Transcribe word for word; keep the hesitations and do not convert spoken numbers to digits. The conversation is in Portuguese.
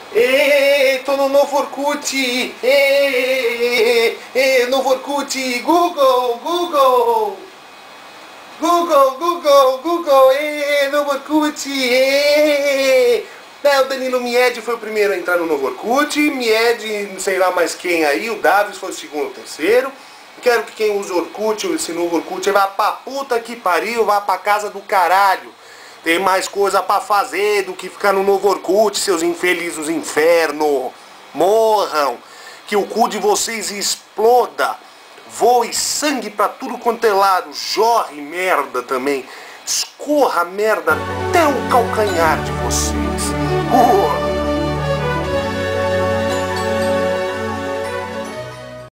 Ê, tô no novo Orkut. Ê, ê, novo Orkut. Google, Google. Google, Google, Google. Ê, novo Orkut. Ê. É, o Danilo Mied foi o primeiro a entrar no novo Orkut. Mied, não sei lá mais quem aí. O Davis foi o segundo ou terceiro. Quero que quem usa Orkut, esse novo Orkut, vá pra puta que pariu, vá pra casa do caralho. Tem mais coisa pra fazer do que ficar no novo Orkut, seus infelizes dos infernos. Morram. Que o cu de vocês exploda. Voe sangue pra tudo quanto é lado. Jorre merda também. Escorra merda até o calcanhar de vocês. Uh!